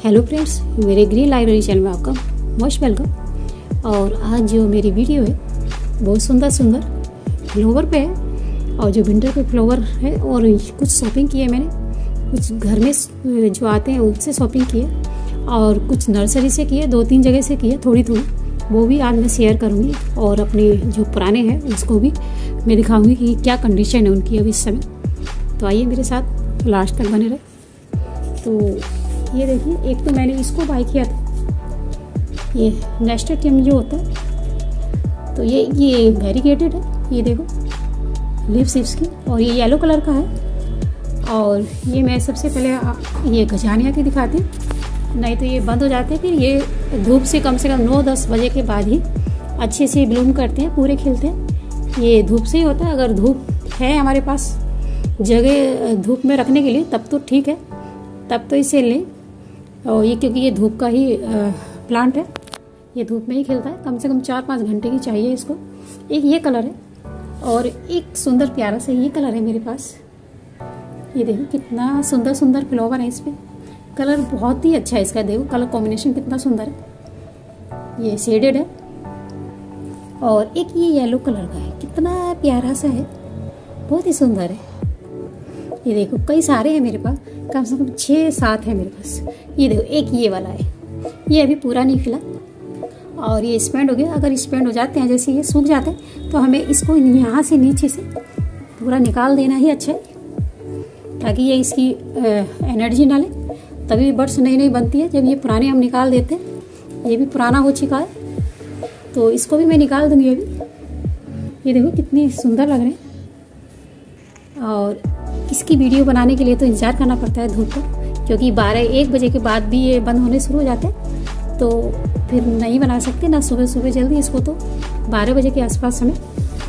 Hello friends, मेरे green library channel में आपका मोस्ट वेलकम। और आज जो मेरी वीडियो है बहुत सुंदर सुंदर फ्लावर पे है, और जो विंटर के फ्लावर है, और कुछ शॉपिंग की है मैंने, कुछ घर में जो आते हैं उनसे शॉपिंग की है, और कुछ नर्सरी से की है, 2-3 जगह से की है थोड़ी थोड़ी, वो भी आज मैं शेयर करूँगी। और अपने जो पुराने हैं उसको भी मैं दिखाऊँगी कि क्या कंडीशन है उनकी अभी इस समय। तो आइए मेरे साथ लास्ट तक बने रहे। तो ये देखिए, एक तो मैंने इसको बाय किया था, ये नेस्टेड टीम जो होता है, तो ये वेरीगेटेड है, ये देखो लीव्स इसकी, और ये येलो कलर का है। और ये मैं सबसे पहले ये गजानिया की दिखाती हूँ, नहीं तो ये बंद हो जाते हैं। फिर ये धूप से कम 9-10 बजे के बाद ही अच्छे से ब्लूम करते हैं, पूरे खिलते हैं। ये धूप से ही होता है, अगर धूप है हमारे पास जगह धूप में रखने के लिए तब तो ठीक है, तब तो इसे लें। और ये क्योंकि ये धूप का ही प्लांट है, ये धूप में ही खिलता है, कम से कम 4-5 घंटे की चाहिए इसको। एक ये कलर है, और एक सुंदर प्यारा सा ये कलर है मेरे पास। ये देखो कितना सुंदर सुंदर फ्लावर है इस पे, कलर बहुत ही अच्छा है इसका, देखो कलर कॉम्बिनेशन कितना सुंदर है। ये शेडेड है, और एक ये येलो कलर का है, कितना प्यारा सा है, बहुत ही सुंदर है। ये देखो कई सारे हैं मेरे पास, कम से कम 6-7 है मेरे पास। ये देखो एक ये वाला है, ये अभी पूरा नहीं खिला, और ये स्पेंड हो गया। अगर स्पेंड हो जाते हैं, जैसे ये सूख जाते हैं, तो हमें इसको यहाँ से नीचे से पूरा निकाल देना ही अच्छा है, ताकि ये इसकी एनर्जी ना ले, तभी बर्ड्स नई नई बनती है। जब ये पुराने हम निकाल देते हैं, ये भी पुराना हो चुका है, तो इसको भी मैं निकाल दूंगी अभी। ये देखो कितने सुंदर लग रहे हैं। और इसकी वीडियो बनाने के लिए तो इंतज़ार करना पड़ता है धूप का, क्योंकि 12-1 बजे के बाद भी ये बंद होने शुरू हो जाते हैं, तो फिर नहीं बना सकते ना सुबह सुबह जल्दी। इसको तो 12 बजे के आसपास हमें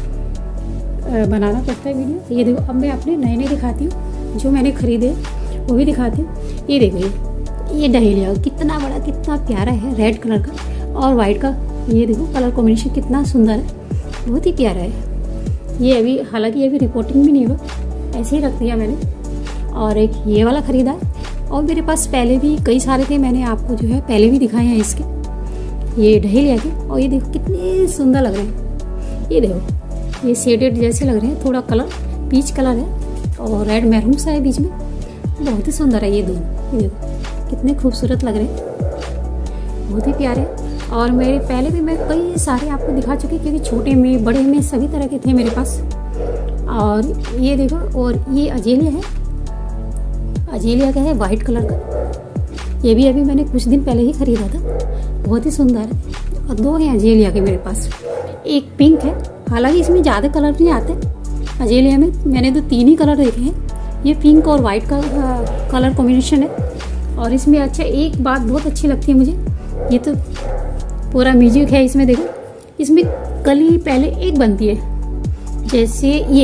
बनाना पड़ता है वीडियो। ये देखो, अब मैं अपने नए नए दिखाती हूँ, जो मैंने खरीदे वो भी दिखाती हूँ। ये देखो ये डहेलिया कितना बड़ा, कितना प्यारा है, रेड कलर का और वाइट का। ये देखो कलर कॉम्बिनेशन कितना सुंदर है, बहुत ही प्यारा है। ये अभी हालांकि अभी रिपोर्टिंग भी नहीं हुआ, ऐसे ही रख दिया मैंने। और एक ये वाला खरीदा है, और मेरे पास पहले भी कई सारे थे, मैंने आपको जो है पहले भी दिखाए हैं इसके, ये डहेलिया के। और ये देखो कितने सुंदर लग रहे हैं, ये देखो ये शेडेड जैसे लग रहे हैं, थोड़ा कलर पीच कलर है और रेड मैरून सा है बीच में, बहुत ही सुंदर है ये दोनों। ये देखो कितने खूबसूरत लग रहे हैं, बहुत ही प्यारे। और मेरे पहले भी मैं कई सारे आपको दिखा चुकी, क्योंकि छोटे में बड़े में सभी तरह के थे मेरे पास। और ये देखो, और ये अजेलिया है, अजेलिया का है वाइट कलर का, ये भी अभी मैंने कुछ दिन पहले ही खरीदा था, बहुत ही सुंदर है। और 2 हैं अजेलिया के मेरे पास, एक पिंक है, हालांकि इसमें ज़्यादा कलर नहीं आते अजेलिया में, मैंने तो 3 ही कलर देखे हैं। ये पिंक और वाइट का कलर कॉम्बिनेशन है। और इसमें अच्छा एक बात बहुत अच्छी लगती है मुझे, ये तो पूरा म्यूजिक है इसमें। देखो इसमें कली पहले एक बनती है जैसे ये,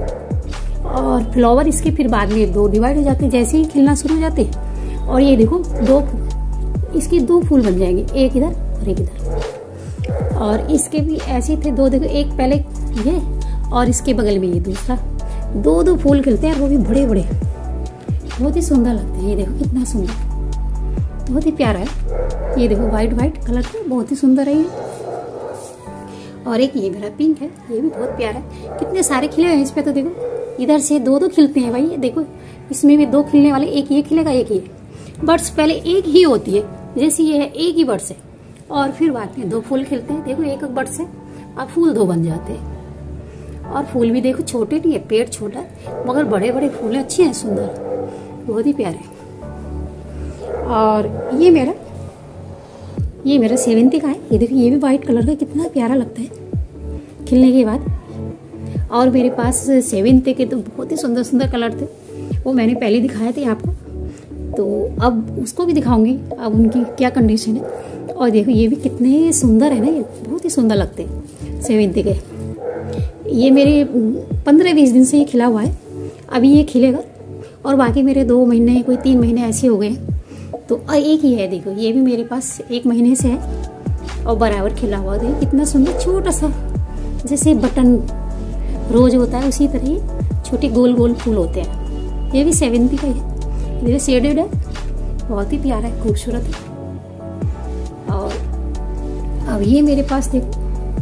और फ्लावर इसके फिर बाद में 2 डिवाइड हो जाते हैं, जैसे ही खिलना शुरू हो जाते हैं। और ये देखो इसके 2 फूल बन जाएंगे, एक इधर और एक इधर। और इसके भी ऐसे थे 2, देखो एक पहले ये, और इसके बगल में ये दूसरा, 2 फूल खिलते हैं, और वो भी बड़े बड़े, बहुत ही सुंदर लगते हैं। ये देखो कितना सुंदर, बहुत ही प्यारा है। ये देखो वाइट कलर का, बहुत ही सुंदर है ये। और एक ये मेरा पिंक है, ये भी बहुत प्यारा है। कितने सारे खिले हैं इस पे, तो देखो इधर से 2 खिलते हैं भाई। ये देखो इसमें भी 2 खिलने वाले, एक ये खिलेगा एक ये। बर्ड्स पहले एक ही होती है, जैसे ये है एक ही बर्ड्स है, और फिर बाद में 2 फूल खिलते हैं। देखो एक बर्ड्स है, अब फूल 2 बन जाते हैं। और फूल भी देखो छोटे नहीं है, पेड़ छोटा है, मगर बड़े बड़े फूल अच्छे हैं, सुंदर, बहुत ही प्यारे। और ये मेरा सेवंती का है, ये देखो ये भी वाइट कलर का, कितना प्यारा लगता है खिलने के बाद। और मेरे पास सेवंती के तो बहुत ही सुंदर सुंदर कलर थे, वो मैंने पहले दिखाए थे आपको, तो अब उसको भी दिखाऊंगी, अब उनकी क्या कंडीशन है। और देखो ये भी कितने सुंदर है ना, ये बहुत ही सुंदर लगते हैं सेवंती के। ये मेरे 15-20 दिन से ये खिला हुआ है, अभी ये खिलेगा, और बाकी मेरे 2 महीने कोई 3 महीने ऐसे हो गए हैं। तो एक ही है, देखो ये भी मेरे पास 1 महीने से है, और बराबर खिला हुआ। देखो कितना सुंदर, छोटा सा जैसे बटन रोज होता है उसी तरह ही छोटे गोल गोल फूल होते हैं। ये भी 70 का ही है, ये शेडेड है, बहुत ही प्यारा है, खूबसूरत है। और अब ये मेरे पास देखो,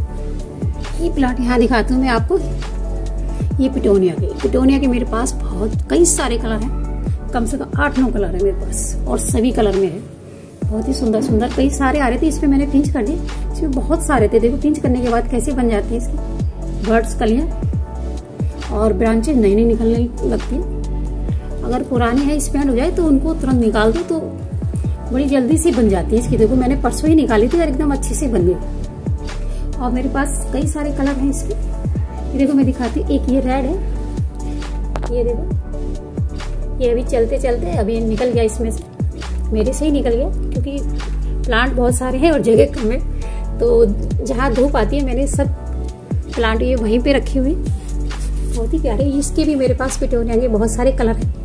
ये प्लांट यहाँ दिखाती हूँ मैं आपको। ये पिटोनिया के मेरे पास बहुत कई सारे कलर हैं, कम से कम 8-9 कलर है मेरे पास, और सभी कलर में है। बहुत ही सुंदर सुंदर कई सारे आ रहे थे, इसमें मैंने पिंच कर दिए। इसमें बहुत सारे थे, देखो पिंच करने के बाद कैसे बन जाते हैं इसकी बर्ड्स, कलियां और ब्रांचेज नई नई निकलने लगती है। अगर पुरानी है स्पेंड हो जाए तो उनको तुरंत निकाल दो तो बड़ी जल्दी से बन जाती है इसकी। देखो मैंने परसों ही निकाली थी और एकदम अच्छे से बन गई। और मेरे पास कई सारे कलर हैं इसके। ये देखो मैं दिखाती हूँ, एक ये रेड है, ये देखो, ये अभी चलते चलते अभी निकल गया इसमें से, मेरे से ही निकल गया क्योंकि प्लांट बहुत सारे हैं और जगह कम है, तो जहाँ धूप आती है मैंने सब प्लांट ये वहीं पे रखे हुए। बहुत ही प्यारे, इसके भी मेरे पास पिटोनिया के बहुत सारे कलर हैं।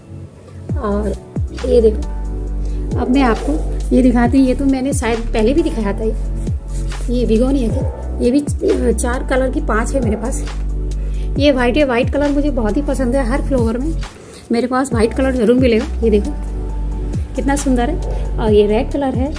और ये देखो, अब मैं आपको ये दिखाती हूँ, ये तो मैंने शायद पहले भी दिखाया था। ये बिगोनिया की, ये भी 4 कलर की 5 है मेरे पास। ये वाइट है, वाइट कलर मुझे बहुत ही पसंद है। हर फ्लावर में मेरे पास वाइट कलर जरूर मिलेगा। ये देखो कितना सुंदर है। और ये रेड कलर है,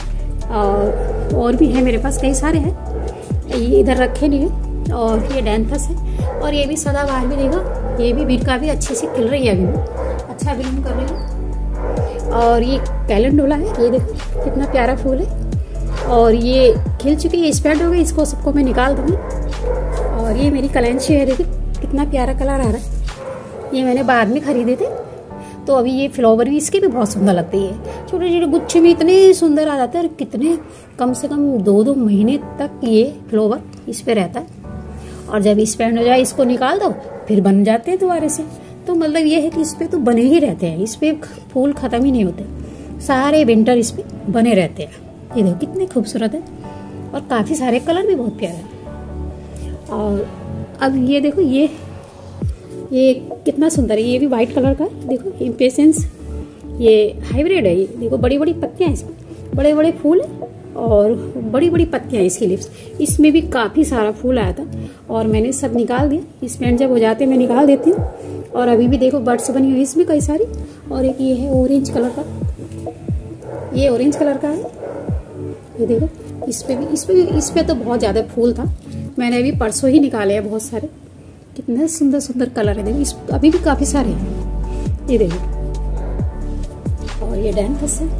और भी है मेरे पास, कई सारे हैं, ये इधर रखे नहीं है। और ये डैंथस है, और ये भी सदाबहार भी देखो, ये भी बीट भी अच्छे से खिल रही है, अभी अच्छा ब्लूम कर रही है। और ये कैलेंडोला है, ये देखो कितना प्यारा फूल है, और ये खिल चुकी है, स्प्रेड हो गई, इसको सबको मैं निकाल दूंगी। और ये मेरी कलेंशी है, देखो कितना प्यारा कलर आ रहा है। ये मैंने बाद में खरीदे थे, तो अभी ये फ्लावर भी इसके भी बहुत सुंदर लगते हैं। छोटे छोटे गुच्छे में इतने सुंदर आ जाते हैं, और कितने कम से कम 2-2 महीने तक ये फ्लावर इस पे रहता है। और जब स्पेंड हो जाए इसको निकाल दो, फिर बन जाते हैं दोबारा से। तो मतलब ये है कि इस पे तो बने ही रहते हैं, इस पे फूल खत्म ही नहीं होते, सारे विंटर इस पे बने रहते हैं। ये देखो कितने खूबसूरत है, और काफी सारे कलर भी बहुत प्यारे हैं। और अब ये देखो, ये कितना सुंदर है, ये भी व्हाइट कलर का है। देखो इम्पेशंस, ये हाइब्रिड है। ये देखो बड़ी बड़ी पत्तियां हैं इसमें, बड़े बड़े फूल है और बड़ी बड़ी पत्तियां हैं इसकी लिप्स। इसमें भी काफी सारा फूल आया था और मैंने सब निकाल दिया। स्पेंड जब हो जाते मैं निकाल देती हूँ। और अभी भी देखो बर्ड्स बनी हुई इसमें कई सारी। और एक ये है ऑरेंज कलर का, ये ऑरेंज कलर का है। ये देखो इस पे तो बहुत ज्यादा फूल था, मैंने अभी परसों ही निकाले हैं बहुत सारे। कितने सुंदर सुंदर कलर है, देखो अभी भी काफी सारे हैं। ये देखो, और ये डैंथस है,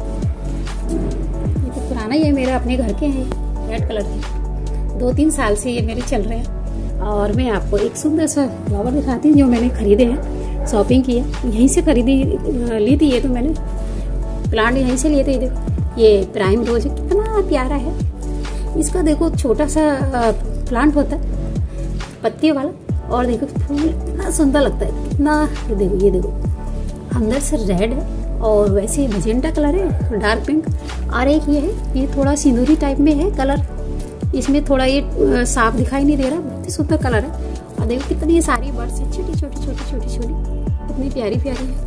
ये तो पुराना ही है मेरा, अपने घर के हैं, रेड कलर के। 2-3 साल से ये मेरे चल रहे हैं। और मैं आपको एक सुंदर सा फ्लावर दिखाती हूँ जो मैंने खरीदे हैं, शॉपिंग की है, यहीं से ली थी। ये तो मैंने प्लांट यहीं से लिए थे। देखो ये प्राइम रोज है, कितना प्यारा है। इसका देखो छोटा सा प्लांट होता है पत्तियों वाला, और देखो फूल कितना सुंदर लगता है, कितना। ये देखो अंदर से रेड है, और वैसे मजेंटा कलर है, डार्क पिंक। और एक ये है, ये थोड़ा सिंदूरी टाइप में है कलर, इसमें थोड़ा ये साफ दिखाई नहीं दे रहा, बहुत ही सुंदर कलर है। और देखो कितनी सारी बर्ड्स है, छोटी छोटी छोटी छोटी छोटी, कितनी प्यारी प्यारी है।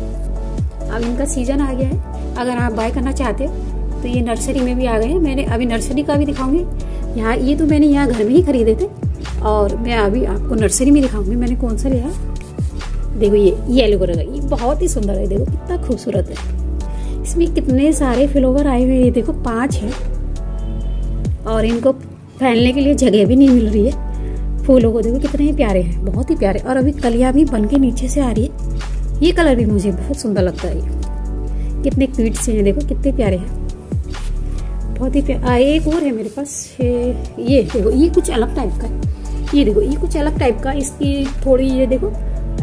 अब इनका सीजन आ गया है, अगर आप बाय करना चाहते हो तो ये नर्सरी में भी आ गए हैं। मैंने अभी नर्सरी का भी दिखाऊंगी यहाँ, ये तो मैंने यहाँ घर में ही खरीदे थे, और मैं अभी आपको नर्सरी में दिखाऊंगी मैंने कौन सा लिया है। देखो ये येलो कलर का, ये बहुत ही सुंदर है, देखो कितना खूबसूरत है। इसमें कितने सारे फ्लावर आए हुए हैं, ये देखो 5 है, और इनको फैलने के लिए जगह भी नहीं मिल रही है। फूलों को देखो कितने प्यारे हैं, बहुत ही प्यारे। और अभी कलियां भी बन के नीचे से आ रही है। ये कलर भी मुझे बहुत सुंदर लगता है, ये कितने क्यूट से हैं, देखो कितने प्यारे हैं, बहुत ही प्यारे। एक और है मेरे पास, ये देखो ये कुछ अलग टाइप का है। ये देखो ये कुछ अलग टाइप का, इसकी थोड़ी ये देखो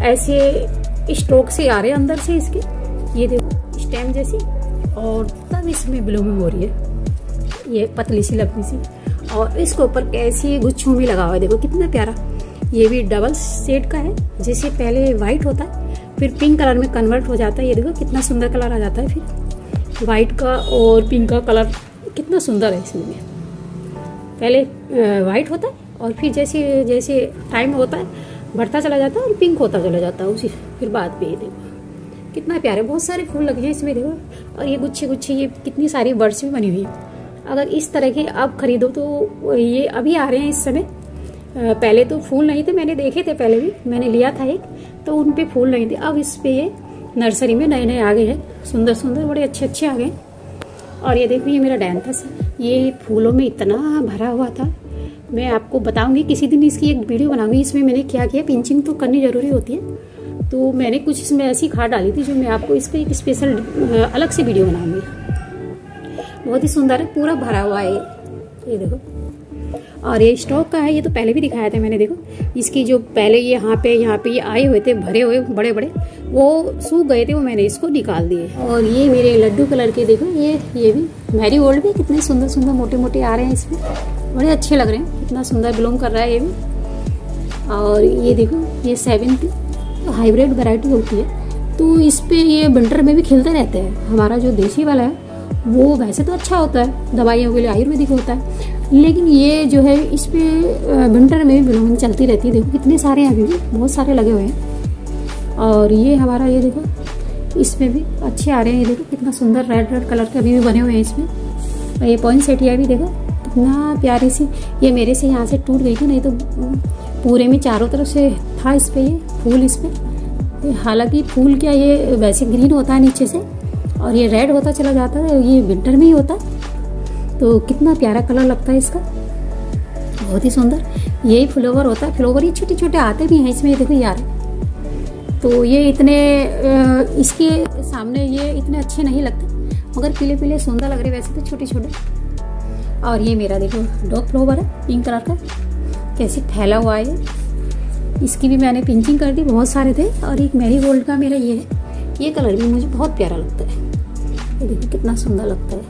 ऐसे स्ट्रोक से आ रहे हैं अंदर से इसके, ये देखो स्टेम जैसी, और तब इसमें ब्लूमिंग हो रही है, ये पतली सी लंबी सी। और इसके ऊपर कैसी गुच्छों में लगा हुआ है, देखो कितना प्यारा। ये भी डबल शेड का है, जैसे पहले व्हाइट होता है फिर पिंक कलर में कन्वर्ट हो जाता है। ये देखो कितना सुंदर कलर आ जाता है, फिर व्हाइट का और पिंक का कलर कितना सुंदर है इसमें। पहले व्हाइट होता है और फिर जैसे जैसे टाइम होता है बढ़ता चला जाता है और पिंक होता चला जाता है उसी, फिर बाद में। ये देखो कितना प्यारे, बहुत सारे फूल लगे हैं इसमें देखो। और ये गुच्छे गुच्छे, ये कितनी सारी बर्ड्स भी बनी हुई है। अगर इस तरह के आप खरीदो तो ये अभी आ रहे हैं इस समय, पहले तो फूल नहीं थे, मैंने देखे थे, पहले भी मैंने लिया था एक, तो उन पे फूल नहीं थे। अब इस पे ये नर्सरी में नए नए आ गए हैं, सुंदर सुंदर बड़े अच्छे अच्छे आ गए। और ये देखो ये मेरा डायंथस है, ये फूलों में इतना भरा हुआ था। मैं आपको बताऊंगी किसी दिन, इसकी एक वीडियो बनाऊंगी इसमें मैंने क्या किया। पिंचिंग तो करनी ज़रूरी होती है, तो मैंने कुछ इसमें ऐसी खाद डाली थी जो मैं आपको इसका एक स्पेशल अलग से वीडियो बनाऊंगी। बहुत ही सुंदर है, पूरा भरा हुआ है ये देखो। और ये स्टॉक का है, ये तो पहले भी दिखाया था मैंने। देखो इसकी जो पहले यहाँ पे ये आए हुए थे भरे हुए बड़े बड़े, वो सूख गए थे, वो मैंने इसको निकाल दिए। और ये मेरे लड्डू कलर के देखो, ये भी मैरीगोल्ड भी कितने सुंदर सुंदर मोटे मोटे आ रहे हैं इसमें, बड़े अच्छे लग रहे हैं, कितना सुंदर ब्लूम कर रहा है ये भी। और ये देखो ये 7th हाइब्रिड वैरायटी होती है, तो इस पे ये विंटर में भी खिलते रहते हैं। हमारा जो देसी वाला है वो वैसे तो अच्छा होता है, दवाइयों के लिए आयुर्वेदिक होता है, लेकिन ये जो है इस पे विंटर में भी ब्लूमिंग चलती रहती है। देखो कितने सारे हैं, अभी भी बहुत सारे लगे हुए हैं। और ये हमारा ये देखो इसमें भी अच्छे आ रहे हैं, ये देखो कितना सुंदर रेड रेड कलर के अभी भी बने हुए हैं इसमें। और ये पॉइंसेटिया भी देखो कितना प्यारी सी, ये मेरे से यहाँ से टूट गई थी, नहीं तो पूरे में चारों तरफ से था इस पे ये फूल इस पे। हालांकि फूल क्या ये वैसे ग्रीन होता है नीचे से और ये रेड होता चला जाता है, ये विंटर में ही होता है। तो कितना प्यारा कलर लगता है इसका, बहुत ही सुंदर। यही फ्लावर होता है, फ्लावर ये छोटे छोटे आते भी हैं इसमें, देखो यार। तो ये इतने इसके सामने ये इतने अच्छे नहीं लगते, मगर पीले पीले सुंदर लग रहे वैसे तो छोटे छोटे। और ये मेरा देखो डॉग फ्लावर है पिंक कलर का, कैसे फैला हुआ है। इसकी भी मैंने पिंचिंग कर दी, बहुत सारे थे। और एक मैरीगोल्ड का मेरा ये है, ये कलर भी मुझे बहुत प्यारा लगता है, ये देखो कितना सुंदर लगता है।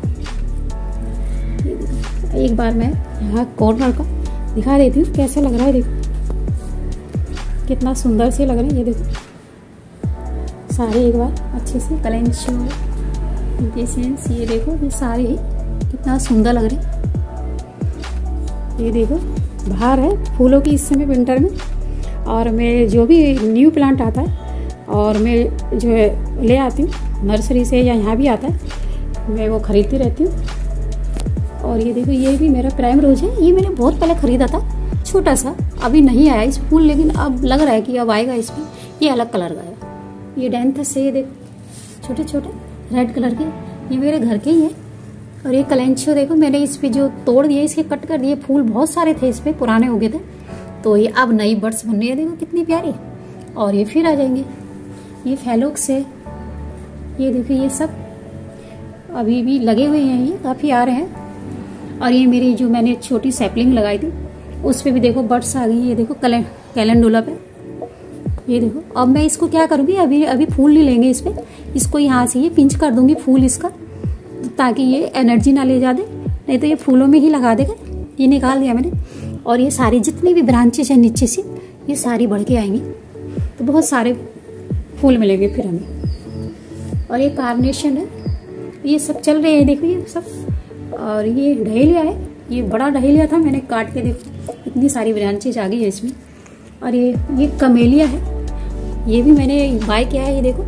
एक बार मैं यहाँ कॉर्नर का दिखा देती हूँ कैसे लग रहा है, देखो कितना सुंदर से लग रहे हैं। ये देखो सारे एक बार अच्छे से कलेंशो इम्पेशेंस, ये देखो ये सारे कितना सुंदर लग रहे हैं। ये देखो बाहर है फूलों की इस समय विंटर में। और मैं जो भी न्यू प्लांट आता है और मैं जो है ले आती हूँ नर्सरी से या यहाँ भी आता है, मैं वो खरीदती रहती हूँ। और ये देखो ये भी मेरा प्राइम रोज है, ये मैंने बहुत पहले खरीदा था, छोटा सा, अभी नहीं आया इस फूल, लेकिन अब लग रहा है कि अब आएगा इसमें। ये अलग कलर का है, ये डायंथस से, ये देखो छोटे छोटे रेड कलर के, ये मेरे घर के ही है। और ये कलेंचो देखो मैंने इस पे जो तोड़ दिए, इसके कट कर दिए, फूल बहुत सारे थे इस पे, पुराने हो गए थे, तो ये अब नई बर्ड्स बन रही है, देखो कितनी प्यारी। और ये फिर आ जाएंगे, ये फैलोक्स है, ये देखो ये सब अभी भी लगे हुए हैं, ये काफ़ी आ रहे हैं। और ये मेरी जो मैंने छोटी सैपलिंग लगाई थी उस पे भी देखो बर्ड्स आ गई, ये देखो कैलेंडुला पे, ये देखो। अब मैं इसको क्या करूँगी, अभी फूल नहीं लेंगे इस पे, इसको यहाँ से ये पिंच कर दूंगी फूल इसका, ताकि ये एनर्जी ना ले जा दे, नहीं तो ये फूलों में ही लगा देगा। ये निकाल दिया मैंने। और ये सारी जितनी भी ब्रांचेस हैं नीचे से, ये सारी बढ़ के आएंगी, तो बहुत सारे फूल मिलेंगे फिर हमें। और ये कार्नेशन है, ये सब चल रहे हैं, देखो ये सब। और ये डहेलिया है, ये बड़ा डहेलिया था, मैंने काट के देखो इतनी सारी ब्रांचेज आ गई है इसमें। और ये कमेलिया है, ये भी मैंने बाय किया है, ये देखो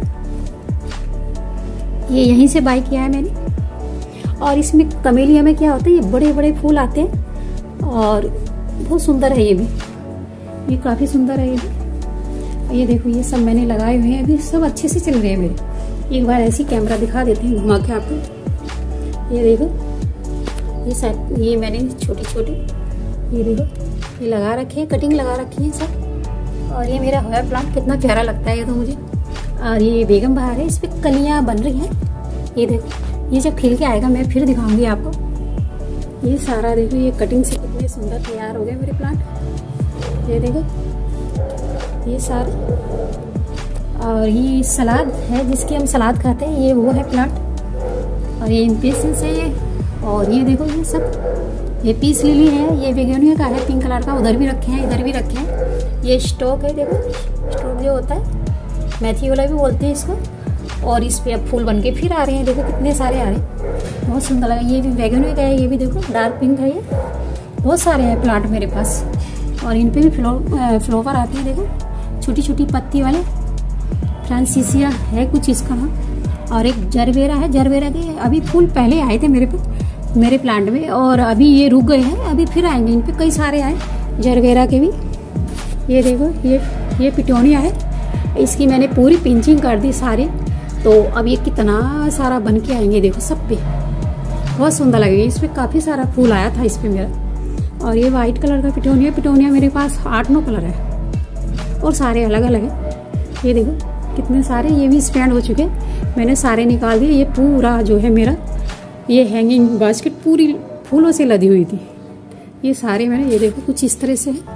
ये यहीं से बाय किया है मैंने। और इसमें कमेलिया में क्या होता है, ये बड़े बड़े फूल आते हैं और बहुत सुंदर है ये भी, ये काफ़ी सुंदर है ये भी। ये देखो ये सब मैंने लगाए हुए हैं, अभी सब अच्छे से चल रहे हैं मेरे। एक बार ऐसी कैमरा दिखा देते हैं घुमा के आपको। ये देखो ये मैंने छोटी छोटी, ये देखो ये लगा रखे हैं, कटिंग लगा रखी है सब। और ये मेरा हेयर प्लांट कितना प्यारा लगता है ये तो मुझे। और ये बेगम बहार है, इस पर कलियाँ बन रही हैं, ये देखो। ये जब खिल के आएगा मैं फिर दिखाऊंगी आपको। ये सारा देखो ये कटिंग से कितने सुंदर तैयार हो गए मेरे प्लांट, ये देखो ये सारे। और ये सलाद है जिसकी हम सलाद खाते हैं, ये वो है प्लांट। और ये इम्पेशेंस है ये। और ये देखो ये सब, ये पीस लिली है, ये बेगोनिया का है पिंक कलर का, उधर भी रखे हैं इधर भी रखे हैं। ये स्टॉक है, देखो स्टॉक जो होता है, मेथी वाला भी बोलते हैं इसको। और इस पे अब फूल बन के फिर आ रहे हैं, देखो कितने सारे आ रहे हैं, बहुत सुंदर लगा। ये भी बेगोनिया का है, ये भी देखो डार्क पिंक है, ये बहुत सारे हैं प्लांट मेरे पास। और इन पे भी फ्लावर आते हैं, देखो छोटी छोटी पत्ती वाले। फ्रांसिसिया है कुछ इसका नाम। और एक जरबेरा है, जरबेरा के अभी फूल पहले आए थे मेरे प्लांट में, और अभी ये रुक गए हैं, अभी फिर आएंगे। इन पे कई सारे आए जरबेरा के भी। ये देखो ये पिटोनिया है, इसकी मैंने पूरी पिंचिंग कर दी सारी, तो अब ये कितना सारा बन के आएंगे, देखो सब पे बहुत सुंदर लगेगा। इस पर काफ़ी सारा फूल आया था इस पर मेरा। और ये वाइट कलर का पिटोनिया मेरे पास 8-9 कलर है और सारे अलग अलग है। ये देखो कितने सारे, ये भी स्पेंड हो चुके, मैंने सारे निकाल दिए। ये पूरा जो है मेरा ये हैंगिंग बास्केट पूरी फूलों से लदी हुई थी। ये सारे मैंने, ये देखो कुछ इस तरह से है।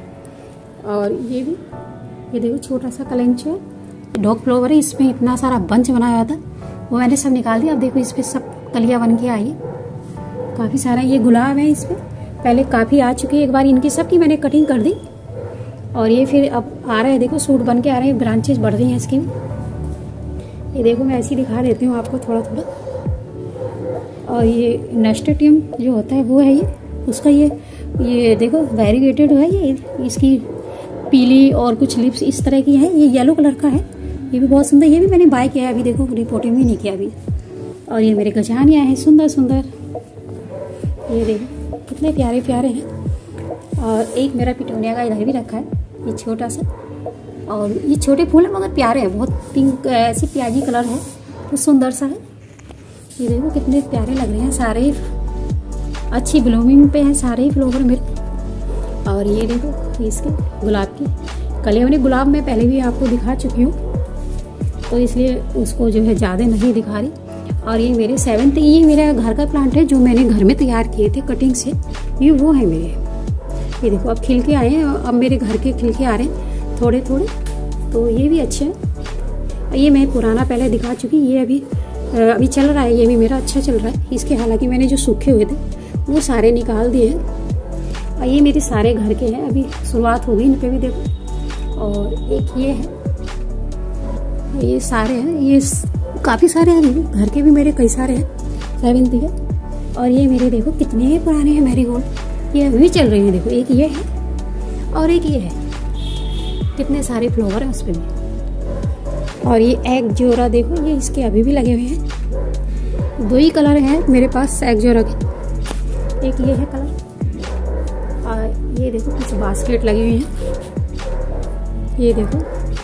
और ये भी, ये देखो छोटा सा कलेंच है, डॉग फ्लावर है, इसमें इतना सारा बंच बनाया हुआ था, वो मैंने सब निकाल दिया। अब देखो इस पर सब कलियाँ बन के आई है काफ़ी सारा। ये गुलाब है, इस पर पहले काफ़ी आ चुकी है, एक बार इनकी सब की मैंने कटिंग कर दी। और ये फिर अब आ रहे हैं, देखो सूट बन के आ रहे हैं, ब्रांचेज बढ़ रही हैं इसकी। ये देखो मैं ऐसे ही दिखा देती हूँ आपको थोड़ा थोड़ा। और ये नेस्टेटियम जो होता है वो है ये, उसका ये देखो वेरीगेटेड है, ये इसकी पीली और कुछ लिप्स इस तरह की है। ये येलो कलर का है, ये भी बहुत सुंदर, ये भी मैंने बाय किया है अभी, देखो रिपोर्टिंग भी नहीं किया अभी। और ये मेरे गजानिया हैं सुंदर सुंदर, ये देखो कितने प्यारे प्यारे हैं। और एक मेरा पिटोनिया का इधर भी रखा है, ये छोटा सा। और ये छोटे फूल हैं मगर प्यारे हैं बहुत, पिंक ऐसी प्याजी कलर है, तो सुंदर सा है। ये देखो कितने प्यारे लग रहे हैं, सारे अच्छी ब्लूमिंग पे हैं सारे ही फ्लावर मेरे। और ये देखो इसके गुलाब की कलियां, मैंने गुलाब में पहले भी आपको दिखा चुकी हूँ, तो इसलिए उसको जो है ज़्यादा नहीं दिखा रही। और ये मेरे 7th, ये मेरा घर का प्लांट है जो मैंने घर में तैयार किए थे कटिंग से, ये वो है मेरे। ये देखो अब खिल के आए हैं, अब मेरे घर के खिल के आ रहे हैं थोड़े थोड़े, तो ये भी अच्छे हैं। ये मैं पुराना पहले दिखा चुकी, ये अभी चल रहा है, ये भी मेरा अच्छा चल रहा है। इसके हालांकि मैंने जो सूखे हुए थे वो सारे निकाल दिए हैं। और ये मेरे सारे घर के हैं, अभी शुरुआत हो गई इन पे भी देखो। और एक ये है, ये सारे हैं, ये काफ़ी सारे हैं, घर के भी मेरे कई सारे हैं 7th के। और ये मेरे देखो कितने पुराने हैं मैरीगोल्ड, ये अभी चल रहे हैं। देखो एक ये है और एक ये है, कितने सारे फ्लावर हैं उस पर भी। और ये एग जोरा देखो, ये इसके अभी भी लगे हुए हैं, 2 ही कलर हैं मेरे पास एग जोरा के, एक ये है कलर। और ये देखो कुछ बास्केट लगी हुई हैं, ये देखो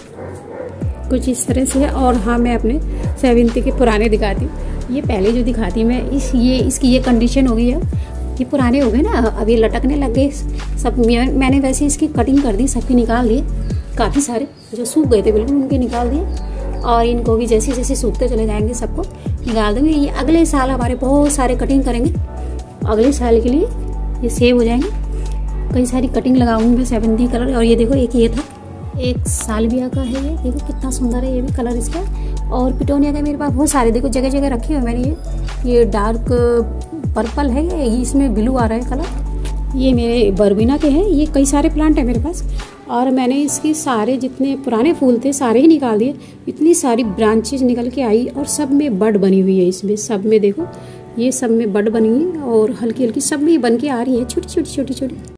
कुछ इस तरह से है। और हाँ मैं अपने 7th के पुराने दिखाती हूँ। ये पहले जो दिखाती मैं इसकी ये कंडीशन हो गई है, ये पुराने हो गए ना, अब ये लटकने लग गए सब। मैंने वैसे इसकी कटिंग कर दी, सबके निकाल दिए, काफ़ी सारे जो सूख गए थे बिल्कुल उनके निकाल दिए। और इनको भी जैसे जैसे सूखते चले जाएंगे सबको निकाल देंगे। ये अगले साल हमारे बहुत सारे कटिंग करेंगे, अगले साल के लिए ये सेव हो जाएंगे। कई सारी कटिंग लगाऊंगी मैं 7th कलर। और ये देखो एक ये था, एक सालविया का है, ये देखो कितना सुंदर है ये भी कलर इसका। और पिटोनिया का मेरे पास बहुत सारे देखो जगह जगह रखे हुए मैंने। ये डार्क पर्पल है, ये इसमें ब्लू आ रहा है कलर। ये मेरे बर्बिना के हैं, ये कई सारे प्लांट है मेरे पास। और मैंने इसकी सारे जितने पुराने फूल थे सारे ही निकाल दिए, इतनी सारी ब्रांचेज निकल के आई और सब में बड बनी हुई है। इसमें सब में देखो, ये सब में बड बनी है और हल्की हल्की सब में बन के आ रही है, छोटी छोटी छोटी छोटी।